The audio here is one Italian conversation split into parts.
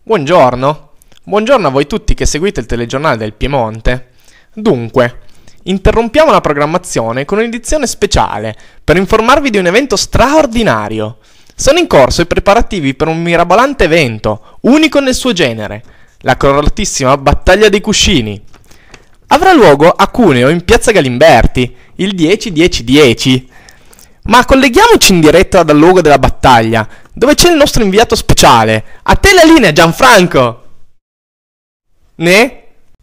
Buongiorno. Buongiorno a voi tutti che seguite il telegiornale del Piemonte. Dunque, interrompiamo la programmazione con un'edizione speciale per informarvi di un evento straordinario. Sono in corso i preparativi per un mirabolante evento, unico nel suo genere, la coloratissima Battaglia dei Cuscini. Avrà luogo a Cuneo in piazza Galimberti, il 10-10-10. Ma colleghiamoci in diretta dal luogo della battaglia, dove c'è il nostro inviato speciale. A te la linea, Gianfranco! Ne?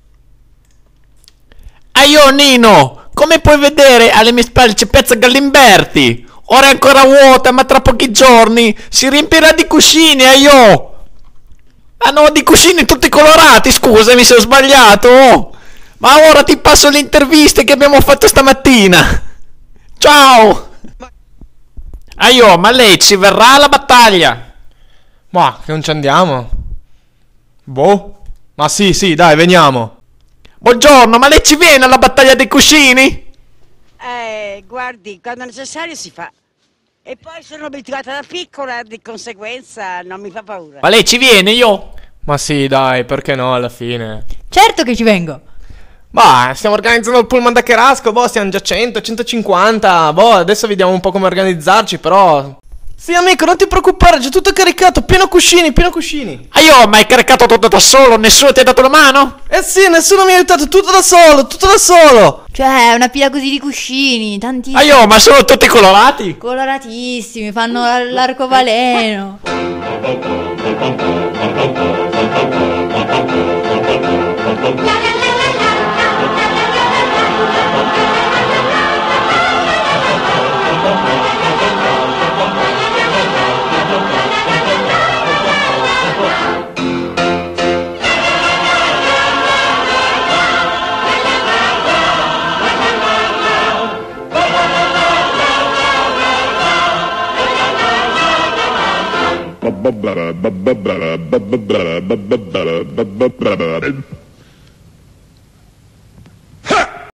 Aio Nino, come puoi vedere alle mie spalle c'è piazza Galimberti. Ora è ancora vuota, ma tra pochi giorni si riempirà di cuscini, aio! Ah no, di cuscini tutti colorati, scusami se ho sbagliato, oh. Ma ora ti passo le interviste che abbiamo fatto stamattina. Ciao! Aio, ma lei ci verrà alla battaglia? Ma che non ci andiamo? Boh. Ma sì, dai, veniamo. Buongiorno, ma lei ci viene alla battaglia dei cuscini? Guardi, quando è necessario si fa. E poi sono abituata da piccola, di conseguenza non mi fa paura. Ma lei ci viene, io? Ma sì, dai, perché no alla fine? Certo che ci vengo. Bah, stiamo organizzando il pullman da Cherasco, boh, siamo già 100, 150, boh, adesso vediamo un po' come organizzarci, però... Sì, amico, non ti preoccupare, c'è tutto caricato, pieno cuscini, pieno cuscini. Aio, ma hai caricato tutto da solo? Nessuno ti ha dato la mano? Eh sì, nessuno mi ha aiutato, tutto da solo, tutto da solo. Cioè, una pila così di cuscini, tantissimi. Aio, ma sono tutti colorati? Coloratissimi, fanno l'arcobaleno. Ba ba ba ba ba ba ba ba ba ba ba ba ba ba ba ba ba